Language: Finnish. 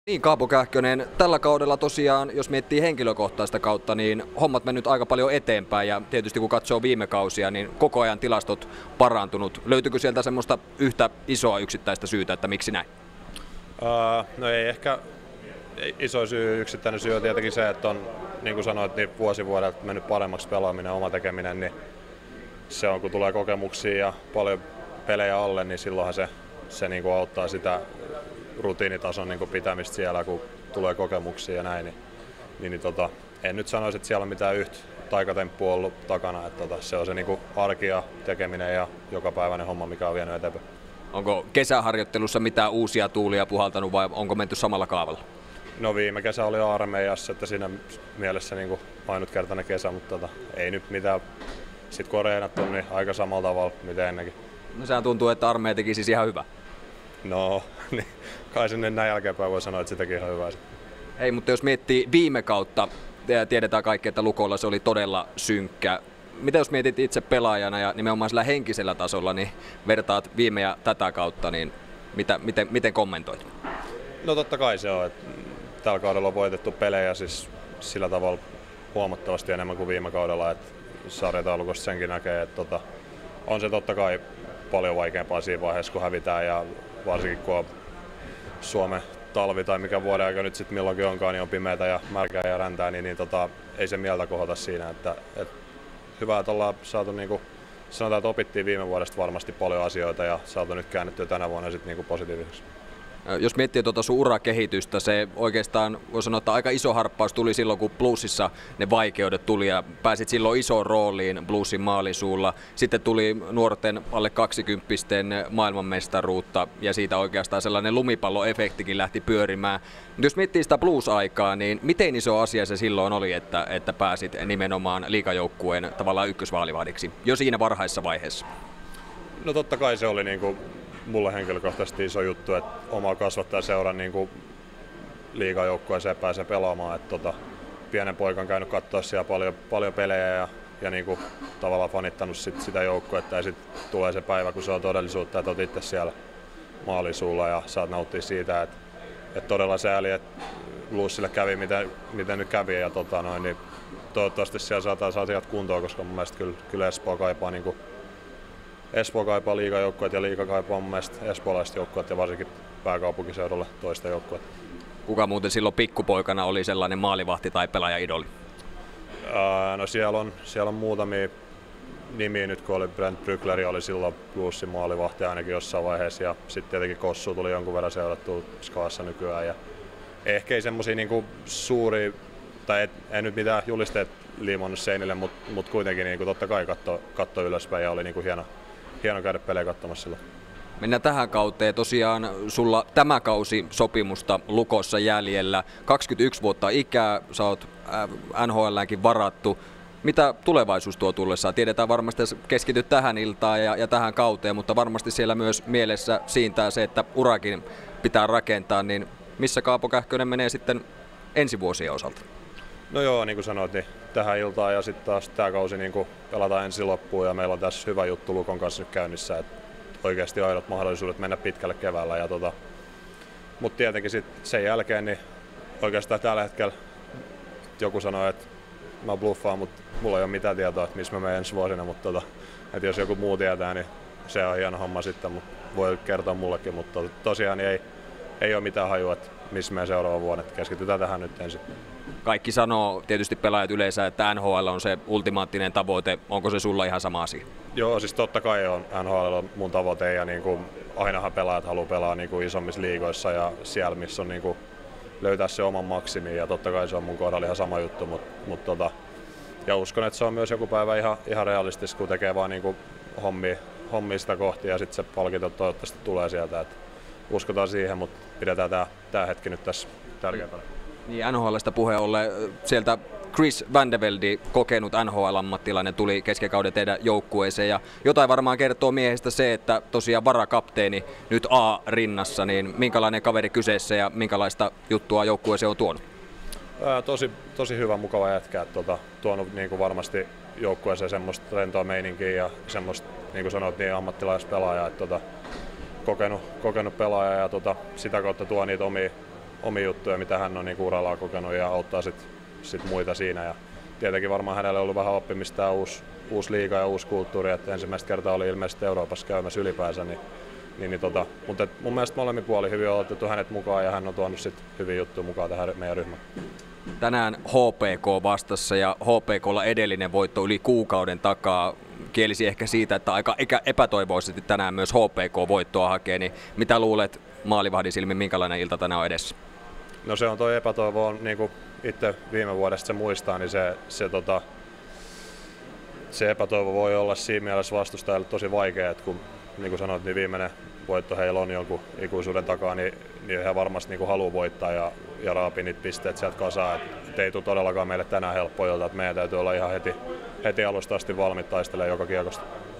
Niin, Kaapo Kähkönen, tällä kaudella tosiaan, jos miettii henkilökohtaista kautta, niin hommat mennyt aika paljon eteenpäin ja tietysti kun katsoo viime kausia, niin koko ajan tilastot parantunut. Löytyykö sieltä semmoista yhtä isoa yksittäistä syytä, että miksi näin? No ei ehkä iso yksittäinen syy on tietenkin se, että on, niin kuin sanoit, niin vuosi vuodelta mennyt paremmaksi pelaaminen, oma tekeminen, niin se on, kun tulee kokemuksia ja paljon pelejä alle, niin silloinhan se niin kuin auttaa sitä rutiinitason niin kuin pitämistä siellä, kun tulee kokemuksia ja näin. En nyt sanoisi, että siellä on mitään yhtä taikatemppua ollut takana. Että se on se niin kuin arki ja tekeminen ja jokapäiväinen homma, mikä on vienyt eteenpäin. Onko kesäharjoittelussa mitään uusia tuulia puhaltanut vai onko menty samalla kaavalla? No viime kesä oli armeijassa, että siinä mielessä niin kuin ainutkertainen kesä, mutta ei nyt mitään. Sitten kun on reenattu, niin aika samalla tavalla mitä ennenkin. No sehän tuntuu, että armeija teki siis ihan hyvä. No, niin kai sinne näin jälkeenpäin voi sanoa, että se teki ihan hyvää. Hei, mutta jos miettii viime kautta, tiedetään kaikki, että Lukolla se oli todella synkkä. Mitä jos mietit itse pelaajana ja nimenomaan sillä henkisellä tasolla, niin vertaat viime ja tätä kautta, niin miten kommentoit? No totta kai se on, että tällä kaudella on voitettu pelejä siis sillä tavalla huomattavasti enemmän kuin viime kaudella, että sarjataulukosta senkin näkee, että on se totta kai paljon vaikeampaa siinä vaiheessa, kun hävitään ja varsinkin kun on Suomen talvi tai mikä vuoden aika nyt sitten milloinkin onkaan, niin on pimeätä ja märkää ja räntää, niin ei se mieltä kohota siinä. Että hyvä, että ollaan saatu, niin kuin sanotaan, että opittiin viime vuodesta varmasti paljon asioita ja saatu nyt käännettyä tänä vuonna sitten niin positiiviseksi. Jos miettii sun urakehitystä, se oikeastaan voi sanoa, että aika iso harppaus tuli silloin, kun Bluesissa ne vaikeudet tuli ja pääsit silloin isoon rooliin Bluesin maalisuulla. Sitten tuli nuorten alle 20 maailmanmestaruutta ja siitä oikeastaan sellainen lumipalloefektikin lähti pyörimään. Mutta jos miettii sitä Blues-aikaa, niin miten iso asia se silloin oli, että pääsit nimenomaan liigajoukkueen tavallaan ykkösvaalivahdiksi jo siinä varhaisessa vaiheessa? No totta kai se oli niinku mulle henkilökohtaisesti iso juttu, että oma kasvattajaseuran niin liigajoukkueeseen pääsee pelaamaan. Että pienen poikan käynyt katsoa siellä paljon pelejä ja niin kuin tavallaan fanittanut sitä joukkuetta ja sitten tulee se päivä, kun se on todellisuutta, että olet itse siellä maalisuulla ja saat nauttia siitä, että todella sääli, että Bluesille kävi miten nyt kävi ja niin toivottavasti siellä saadaan asiat kuntoon, koska mun mielestä kyllä Espoo kaipaa Espoo kaipaa liigajoukkueet ja liiga kaipaa mun mielestä espoolaiset joukkueet ja varsinkin pääkaupunkiseudulle toista joukkueet. Kuka muuten silloin pikkupoikana oli sellainen maalivahti tai pelaaja-idoli? No siellä on muutamia nimiä nyt, kun oli Brent Brückleri oli silloin Bluesin maalivahti ainakin jossain vaiheessa ja sitten tietenkin Kossu tuli jonkun verran seurattua Skaassa nykyään ja ehkä ei semmosia niinku suuria, tai en nyt mitään julisteet liimannut seinille, mutta kuitenkin niinku totta kai katto ylöspäin ja oli niinku hieno käydä pelejä katsomassa silloin. Mennään tähän kauteen. Tosiaan sulla tämä kausi sopimusta Lukossa jäljellä. 21 vuotta ikää, sä oot NHL:äänkin varattu. Mitä tulevaisuus tuo tullessaan? Tiedetään varmasti, että keskityt tähän iltaan ja tähän kauteen, mutta varmasti siellä myös mielessä siintää se, että urakin pitää rakentaa. Niin missä Kaapo Kähkönen menee sitten ensi vuosien osalta? No joo, niin kuin sanoit, niin tähän iltaan ja sitten taas tämä kausi niin pelataan ensin loppuun ja meillä on tässä hyvä juttu Lukon kanssa nyt käynnissä, että oikeasti aidot mahdollisuudet mennä pitkälle keväällä. Mutta tietenkin sitten sen jälkeen niin oikeastaan tällä hetkellä joku sanoo, että mä bluffaan, mutta mulla ei ole mitään tietoa, että missä mä menen ensi vuosina, mutta että jos joku muu tietää, niin se on hieno homma sitten, mutta voi kertoa mullekin, mutta tosiaan niin ei ole mitään hajua, että missä menen seuraavan vuonna, että keskitytään tähän nyt ensin. Kaikki sanoo, tietysti pelaajat yleensä, että NHL on se ultimaattinen tavoite. Onko se sulla ihan sama asia? Joo, siis totta kai on NHL on mun tavoite ja niin kuin, ainahan pelaajat haluaa pelaa niin kuin isommissa liigoissa ja siellä, missä on niin kuin, löytää se oman maksimi ja totta kai se on mun kohdalla ihan sama juttu, ja uskon, että se on myös joku päivä ihan realistista, kun tekee vaan niin kuin hommia sitä kohti ja sitten se palkinto toivottavasti tulee sieltä. Että uskotaan siihen, mutta pidetään tämä hetki nyt tässä tärkeämpänä. Niin, NHL:stä puheen ollen sieltä Chris Vandevelde, kokenut NHL-ammattilainen, tuli keskikauden teidän joukkueeseen ja jotain varmaan kertoo miehestä se, että tosiaan varakapteeni nyt A-rinnassa, niin minkälainen kaveri kyseessä ja minkälaista juttua joukkueeseen on tuonut? Tosi hyvä, mukava jätkä, tuonut niin kuin varmasti joukkueeseen semmoista rentoa meininkiä ja semmoista, niin kuin sanoit, niin ammattilaispelaajaa, että kokenut pelaaja ja sitä kautta tuo niitä omia juttuja, mitä hän on niin urallaan kokenut ja auttaa sit muita siinä. Ja tietenkin varmaan hänelle on ollut vähän oppimista tämä uusi liiga ja uusi kulttuuri, että ensimmäistä kertaa oli ilmeisesti Euroopassa käymässä ylipäänsä. Mutta mun mielestä molemmin puolin hyvin on otettu hänet mukaan ja hän on tuonut sit hyviä juttuja mukaan tähän meidän ryhmään. Tänään HPK vastassa ja HPKlla edellinen voitto yli kuukauden takaa. Kielisi ehkä siitä, että aika epätoivoisesti tänään myös HPK voittoa hakee, niin mitä luulet maalivahdin silmin, minkälainen ilta tänään on edessä? No se on toi epätoivo, on, niin kuin itse viime vuodesta se muistaa, niin se epätoivo voi olla siinä mielessä vastustajalle tosi vaikea, että kun niin kuin sanoit, niin viimeinen voitto heillä on jonkun ikuisuuden takaa, niin he varmasti niin haluaa voittaa ja raapii niitä pisteet sieltä kasaan. Et ei tule todellakaan meille tänään helppoa ilta, että meidän täytyy olla ihan heti alusta asti valmiit taistelemaan joka kiekosta.